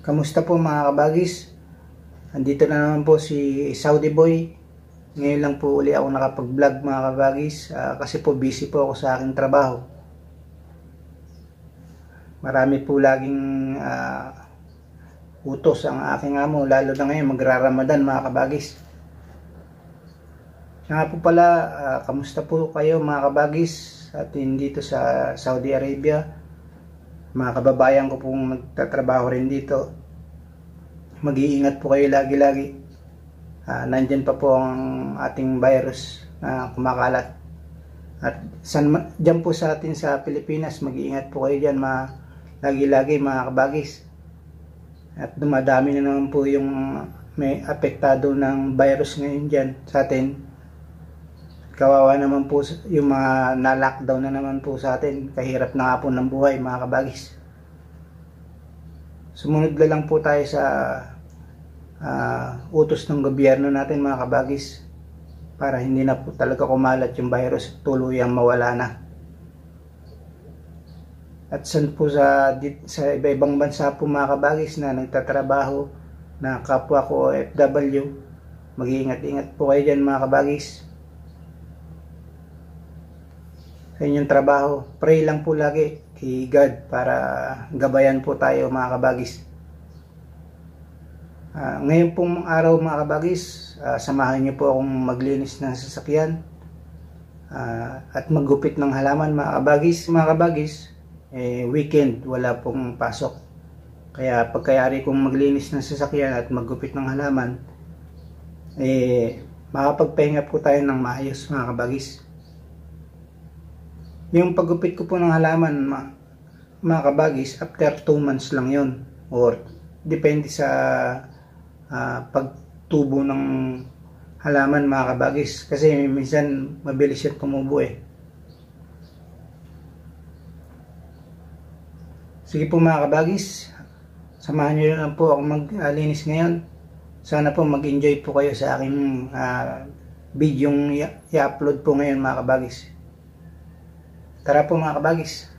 Kamusta po mga kabagis? Andito na naman po si Saudi Boy. Ngayon lang po uli ako nakapag-vlog mga kabagis kasi po busy po ako sa aking trabaho. Marami po laging utos ang aking amo, lalo na ngayon magra-Ramadan mga kabagis. Nga po pala, kamusta po kayo mga kabagis atin dito sa Saudi Arabia? Mga kababayan ko pong magtatrabaho rin dito, mag-iingat po kayo lagi-lagi. Nandyan pa po ang ating virus na kumakalat. At dyan po sa atin sa Pilipinas, mag-iingat po kayo dyan lagi-lagi mga kabagis. At dumadami na naman po yung may apektado ng virus ngayon dyan sa atin. Kawawa naman po yung mga na-lockdown na naman po sa atin. Kahirap na nga po ng buhay mga kabagis. Sumunod na lang po tayo sa utos ng gobyerno natin mga kabagis, para hindi na po talaga kumalat yung virus, tuluyang mawala na. At san po sa iba-ibang bansa po mga kabagis na nagtatrabaho na kapwa ko OFW, mag-iingat-ingat po kayo dyan mga kabagis sa inyong trabaho. Pray lang po lagi kay God para gabayan po tayo mga kabagis. Ngayon pong araw mga kabagis, samahan niyo po akong maglinis ng sasakyan at maggupit ng halaman mga kabagis. Mga kabagis, weekend, wala pong pasok. Kaya pagkayari kong maglinis ng sasakyan at maggupit ng halaman, makapagpahinga po tayo ng maayos mga kabagis. Yung paggupit ko po ng halaman mga kabagis, after 2 months lang yon, or depende sa pagtubo ng halaman mga kabagis, kasi minsan mabilis yan tumubo Sige po mga kabagis, samahan nyo lang po ako maglinis ngayon. Sana po mag-enjoy po kayo sa aking video yung i-upload po ngayon mga kabagis. Tara po mga kabagis.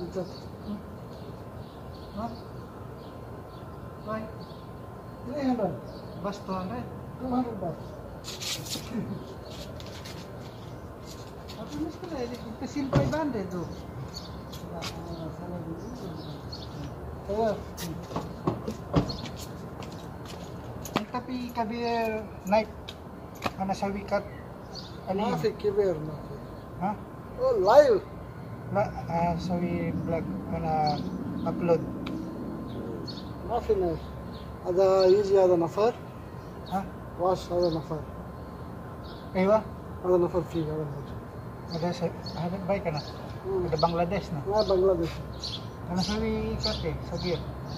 Ito. Huh? Why? 300. Bus 200? 200 baht. Apa mesti pesin 500 tuh. Saya Tapi kabir naik mana sawikat ali. माफी किबेर माफी. Hah? Oh, live. La sawi vlog mana upload. माफी नहीं. هذا يجي هذا نفر. Hah? واش هذا نفر. Aywa, هذا نفر فيه هذا موجود. ada baik kana. Ada Bangladesh na. ما بنغلاديش. Ano sawi kate, sabir.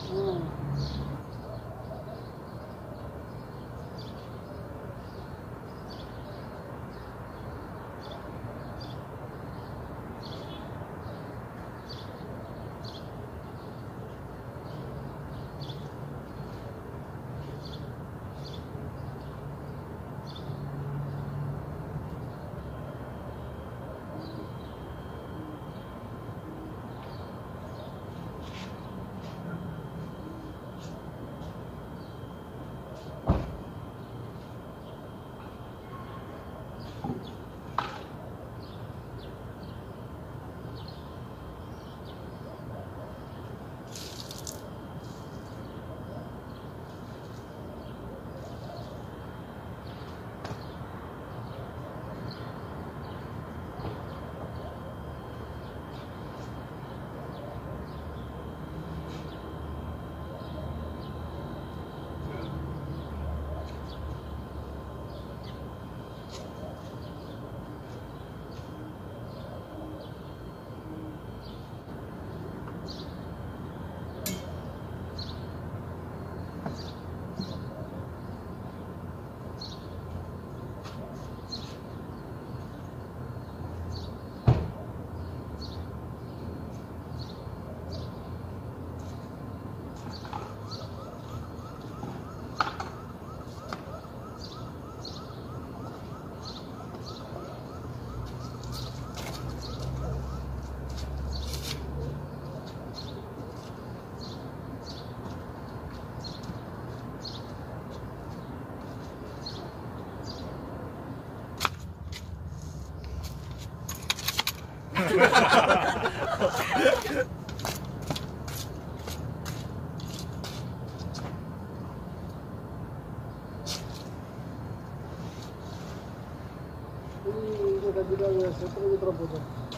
Ini tadi dah seperti terbuka.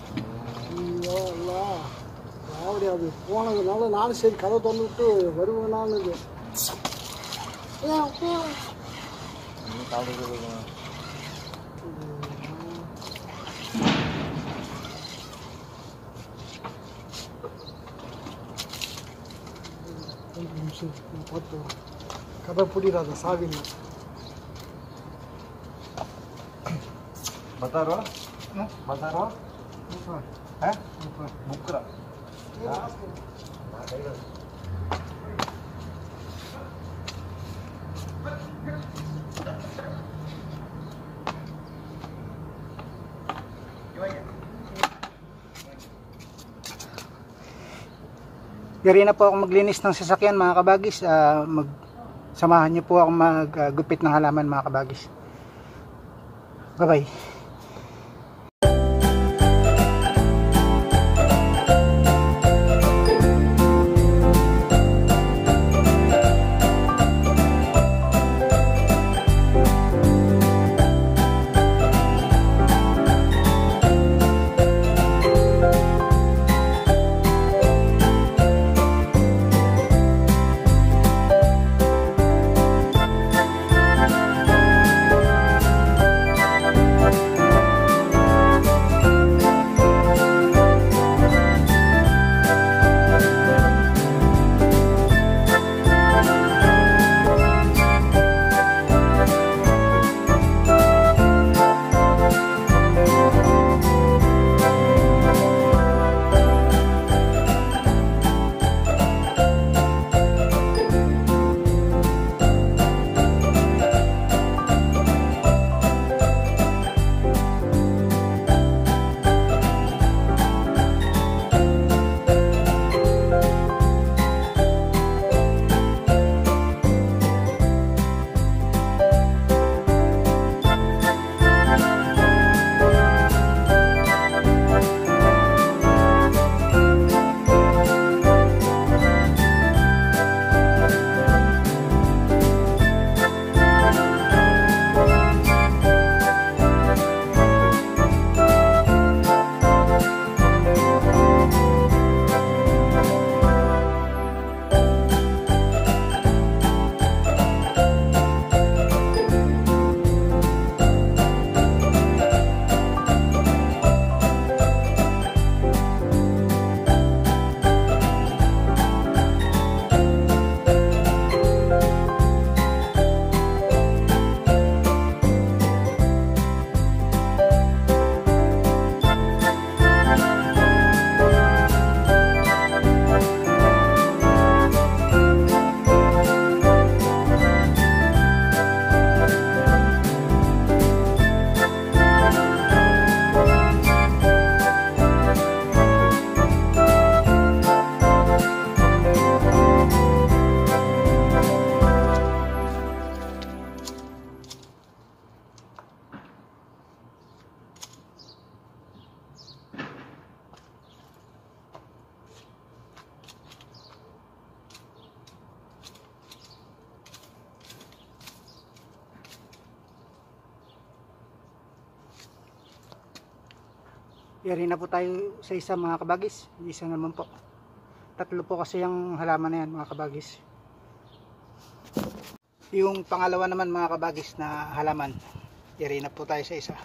Ya Allah. Awalnya ada. Orang nalar nalar sih kalau tuh itu baru nalar itu. Ini tahu dulu kan. Mungkin foto. Kabar pudi rada savin. Bataro? Hah? Bataro? Apa? Hah? Apa? Bukra. Yari na po ako maglinis ng sasakyan mga kabagis. Samahan niyo po ako maggupit ng halaman mga kabagis. Bye bye. Yari na po tayo sa isa mga kabagis. Isa naman po. Tatlo po kasi yung halaman na yan mga kabagis. Yung pangalawa naman mga kabagis na halaman. Yari na po tayo sa isa.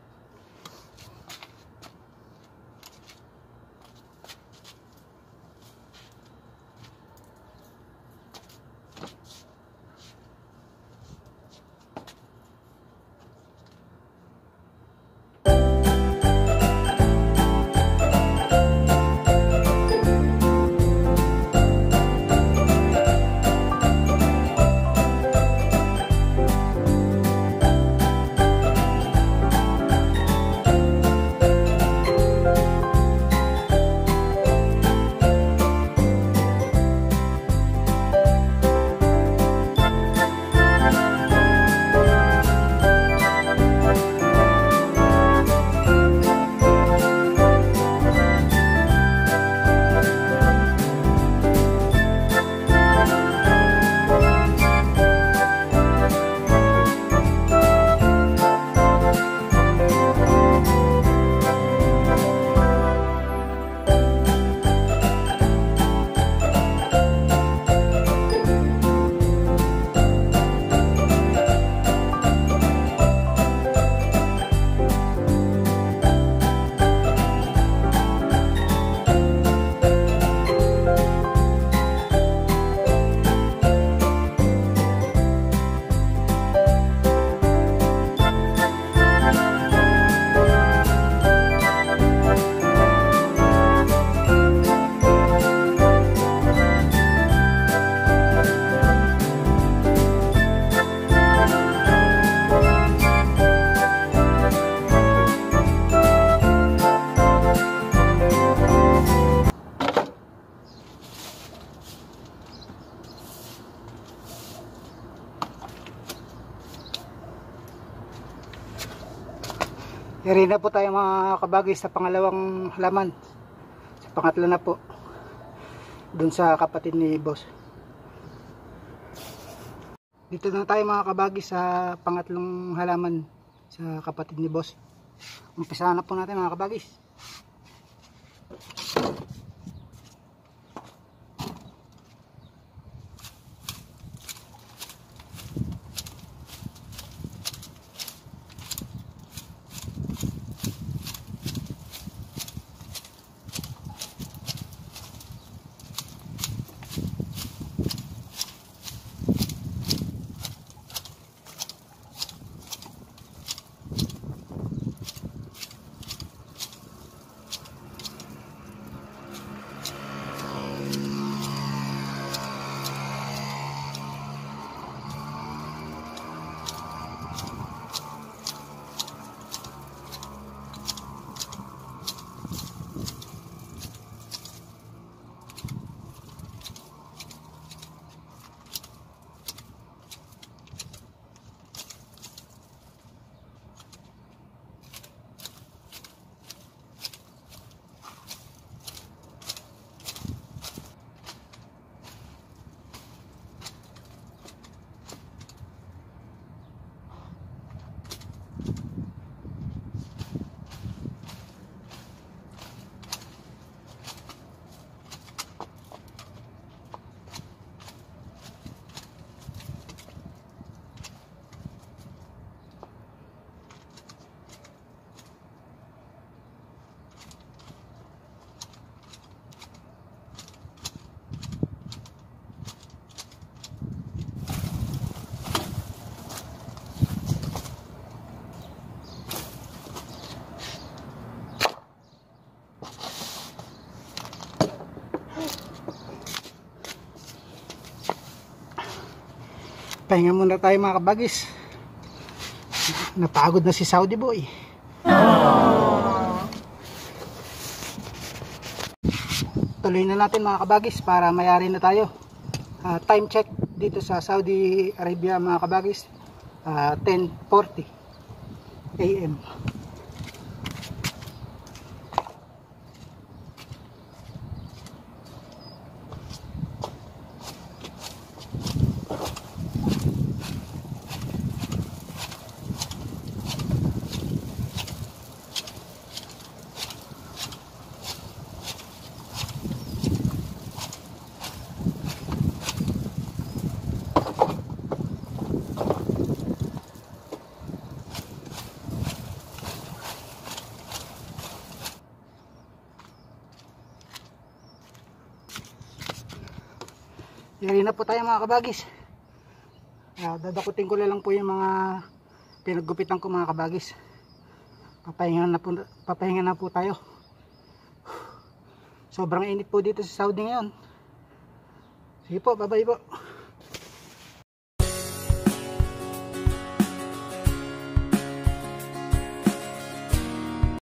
Yari na po tayo mga kabagis sa pangalawang halaman. Sa pangatlo na po. Doon sa kapatid ni boss. Dito na tayo mga kabagis sa pangatlong halaman sa kapatid ni boss. Umpisa na po natin mga kabagis. Pahinga muna tayo mga kabagis. Napagod na si Saudi boy. Tuloy na natin mga kabagis para mayari na tayo. Time check dito sa Saudi Arabia mga kabagis. 10:40 AM. Yari na po tayo mga kabagis. Dadakutin ko lang po yung mga pinaggupitan ko mga kabagis. Papahinga na po tayo. Sobrang init po dito sa Saudi ngayon. Sige po, bye bye po.